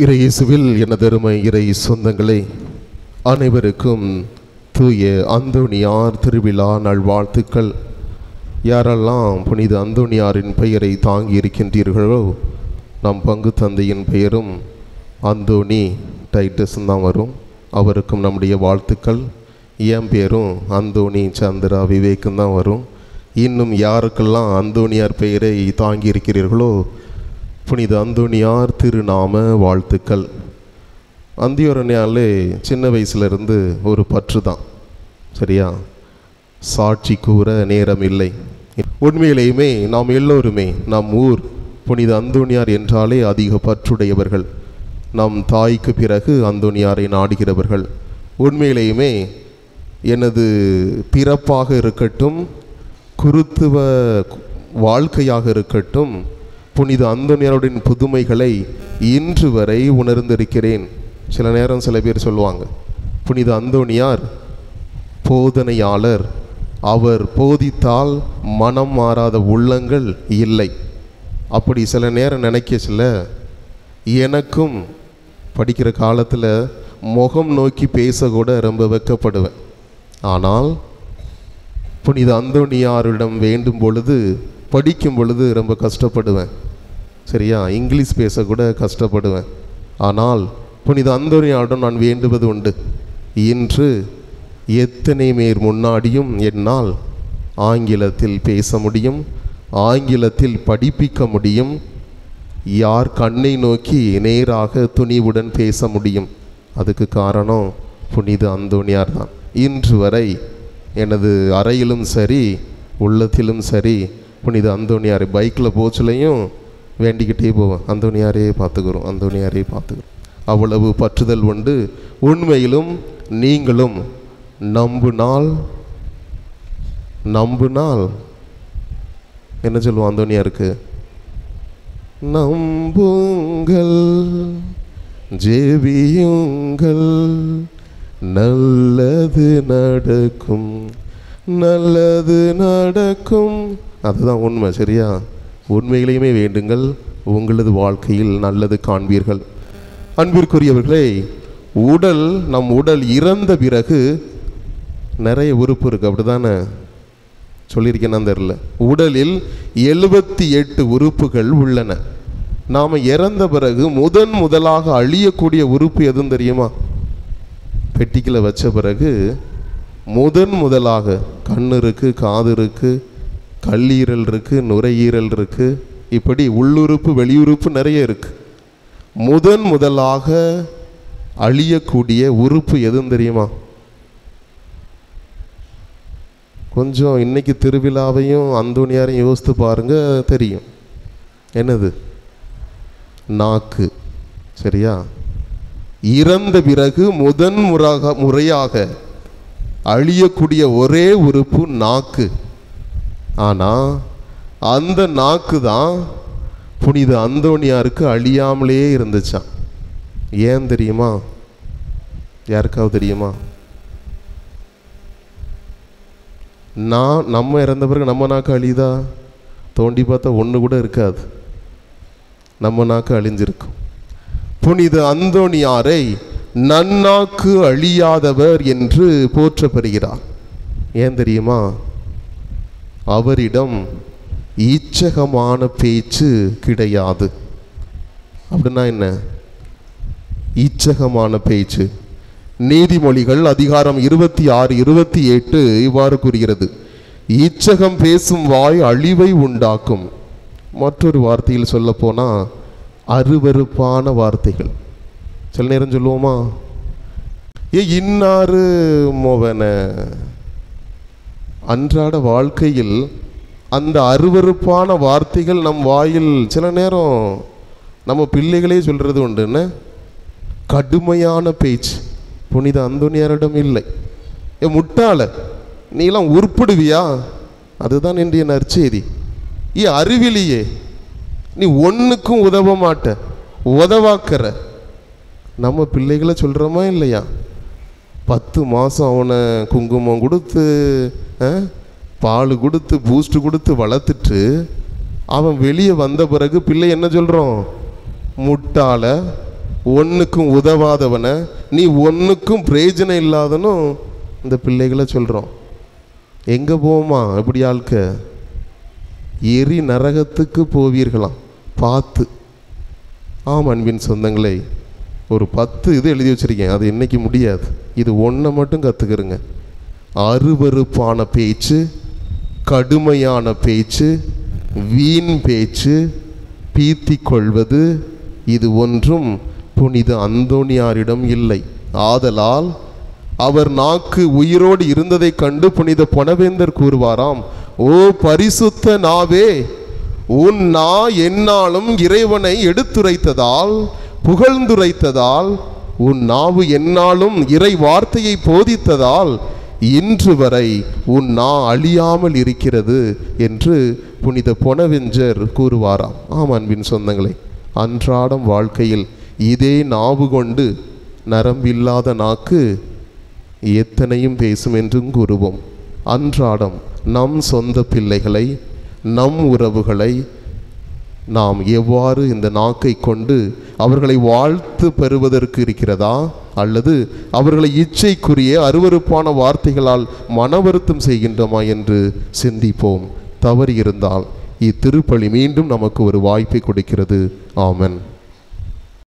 இறையேசுவில் எனதருமை இறை சொந்தங்களே, அனைவருக்கும் தூய அந்தோணியார் திருவிழா நல்வாழ்த்துக்கள். யாரெல்லாம் புனித அந்தோணியாரின் பெயரை தாங்கி இருக்கின்றீர்களோ, நம் பங்கு தந்தையின் பெயரும் அந்தோணி டைட்டஸ் தான் வரும். அவருக்கும் நம்முடைய வாழ்த்துக்கள். என் பேரும் அந்தோணி சந்திரா விவேக்கும் தான் வரும். இன்னும் யாருக்கெல்லாம் அந்தோணியார் பெயரை தாங்கி இருக்கிறீர்களோ, புனித அந்தோணியார் திருநாம வாழ்த்துக்கள். அந்தியோரணியாலே சின்ன வயசுலேருந்து ஒரு பற்று தான், சரியா? சாட்சி கூற நேரம் இல்லை. உண்மையிலேயுமே நாம் எல்லோருமே நம் ஊர் புனித அந்தோணியார் என்றாலே அதிக பற்றுடையவர்கள். நம் தாய்க்கு பிறகு அந்தோணியாரை நாடுகிறவர்கள். உண்மையிலேயுமே எனது பிறப்பாக இருக்கட்டும், குருத்துவ வாழ்க்கையாக இருக்கட்டும், புனித அந்தோணியாருடைய புதுமைகளை இன்று வரை உணர்ந்திருக்கிறேன். சில நேரம் சில பேர் சொல்லுவாங்க, புனித அந்தோணியார் போதனையாளர், அவர் போதித்தால் மனம் மாறாத உள்ளங்கள் இல்லை. அப்படி சில நேரம் நினைக்கச்சில்ல. எனக்கும் படிக்கிற காலத்தில் முகம் நோக்கி பேச கூட ரொம்ப வெட்கப்படுவேன். ஆனால் புனித அந்தோணியாரிடம் வேண்டும் பொழுது, படிக்கும் பொழுது ரொம்ப கஷ்டப்படுவேன், சரியா? இங்கிலீஷ் பேச கூட கஷ்டப்படுவேன். ஆனால் புனித அந்தோணியாரிடம் நான் வேண்டுவது உண்டு. இன்று எத்தனை பேர் முன்னாடியும் என்னால் ஆங்கிலத்தில் பேச முடியும், ஆங்கிலத்தில் படிப்பிக்க முடியும், யார் கண்ணை நோக்கி நேராக துணிவுடன் பேச முடியும். அதுக்கு காரணம் புனித அந்தோணியார் தான். இன்று வரை எனது அறையிலும் சரி, உள்ளத்திலும் சரி, புனித அந்தோணியாரை பைக்கில் போச்சுலையும் வேண்டிக்கிட்டே போவேன், அந்தோணியாரே பார்த்துக்கிறோம், அந்தோணியாரே பார்த்துக்கிறோம். அவ்வளவு பற்றுதல் உண்டு. உண்மையிலும் நீங்களும் நம்புனால் என்ன சொல்லுவோம் அந்தோணியாருக்கு? நம்புங்கள், ஜெபியுங்கள், நல்லது நடக்கும், நல்லது நடக்கும். அதுதான் உண்மை, சரியா? உண்மையிலேயுமே வேண்டுங்கள், உங்களது வாழ்க்கையில் நல்லது காண்பீர்கள். அன்பிற்குரியவர்களே, நம் உடல் இறந்த பிறகு நிறைய உறுப்பு இருக்குது, அப்படி தானே? சொல்லியிருக்கேன்னு தெரியல. உடலில் 78 உறுப்புகள் உள்ளன. நாம் இறந்த பிறகு முதலாக அழியக்கூடிய உறுப்பு எதுவும் தெரியுமா? பெட்டிக்கில் வச்ச பிறகு முதலாக கண் இருக்குது, காது இருக்குது, கல்லீரல் இருக்குது, நுரையீரல் இருக்குது, இப்படி உள்ளுறுப்பு வெளியுறுப்பு நிறைய இருக்குது. முதலாக அழியக்கூடிய உறுப்பு எதுவும் தெரியுமா? கொஞ்சம் இன்னைக்கு திருவிழாவையும் அந்தோணியாரையும் யோசித்து பாருங்க, தெரியும். என்னது? நாக்கு, சரியா? இறந்த பிறகு முறையாக அழியக்கூடிய ஒரே உறுப்பு நாக்கு. ஆனால் அந்த நாக்கு தான் புனித அந்தோணியாருக்கு அழியாமலே இருந்துச்சான். ஏன் தெரியுமா? யாருக்காவது தெரியுமா? நம்ம இறந்த பிறகு நம்ம நாக்கு அழியுதா? தோண்டி பார்த்தா ஒன்று கூட இருக்காது, நம்ம நாக்கு அழிஞ்சிருக்கும். புனித அந்தோணியாரை நன்னாக்கு அழியாதவர் என்று போற்றப்படுகிறார். ஏன் தெரியுமா? அவரிடம் ஈச்சகமான பேச்சு கிடையாது. அப்படின்னா என்ன? ஈச்சகமான பேச்சு. நீதிமொழிகள் அதிகாரம் 26, 28 இவ்வாறு கூறுகிறது, ஈச்சகம் பேசும் வாய் அழிவை உண்டாக்கும். மற்றொரு வார்த்தையில் சொல்ல போனால் அருவருப்பான வார்த்தைகள். சில நேரம் சொல்லுவோமா, இன்னாரு மோவன. அன்றாட வாழ்க்கையில் அந்த அருவருப்பான வார்த்தைகள் நம் வாயில் சில நேரம் நம்ம பிள்ளைகளே சொல்கிறது உண்டு. என்ன கடுமையான பேச்சு புனித அந்தோணியாரிடம் இல்லை. முட்டாள, நீலாம் உருப்பிடுவியா? அதுதான் இன்றைய நற்செய்தி. அறிவிலியே, நீ ஒன்றுக்கும் உதவ மாட்ட, உதவாக்கிற. நம்ம பிள்ளைகளை சொல்கிறோமா இல்லையா? 10 மாதம் அவனை குங்குமம் கொடுத்து, பால் கொடுத்து, பூஸ்ட் கொடுத்து வளர்த்துட்டு அவன் வெளியே வந்த பிறகு பிள்ளை என்ன சொல்கிறோம்? முட்டாள, ஒன்றுக்கும் உதவாதவனை, நீ ஒன்றுக்கும் பிரயோஜனம் இல்லாதனும் இந்த பிள்ளைகளை சொல்கிறோம். எங்கே போவோமா இப்படி ஆள்க? எரி நரகத்துக்கு போவீர்களாம் பார்த்து. ஆம் அன்பின் சொந்தங்களே, ஒரு 10 இது எழுதி வச்சுருக்கேன், அது இன்னைக்கு முடியாது. இது ஒன்றை மட்டும் கற்றுக்கிறங்க. அருவருப்பான பேச்சு, கடுமையான பேச்சு, வீண் பேச்சு, பீத்தி கொள்வது, இது ஒன்றும் புனித அந்தோணியாரிடம் இல்லை. ஆதலால் அவர் நாக்கு உயிரோடு இருந்ததை கண்டு புனித பொனவேந்தர் கூறுவாராம், ஓ பரிசுத்த நாவே, உன் நா என்னாலும் இறைவனை எடுத்துரைத்ததால் புகழ்ந்துரைத்ததால், உன் நாவு என்னாலும் இறை வார்த்தையை போதித்ததால் இன்று வரை உன் நா அழியாமல் இருக்கிறது என்று புனித பொனவேந்தர் கூறுவாராம். ஆம் அன்பின் சொந்தங்களே, அன்றாடம் வாழ்க்கையில் இதே நாவு கொண்டு நரம்பில்லாத நாக்கு எத்தனையும் பேசும் என்றும் கூறுவோம். அன்றாடம் நம் சொந்த பிள்ளைகளை, நம் உறவுகளை நாம் எவ்வாறு இந்த நாக்கை கொண்டு அவர்களை வாழ்த்து பெறுவதற்கு இருக்கிறதா, அல்லது அவர்களை இச்சைக்குரிய அருவருப்பான வார்த்தைகளால் மனவருத்தம் செய்கின்றோமா என்று சிந்திப்போம். தவறி இருந்தால் இத்திருப்பலி மீண்டும் நமக்கு ஒரு வாய்ப்பை கொடுக்கிறது. ஆமென்.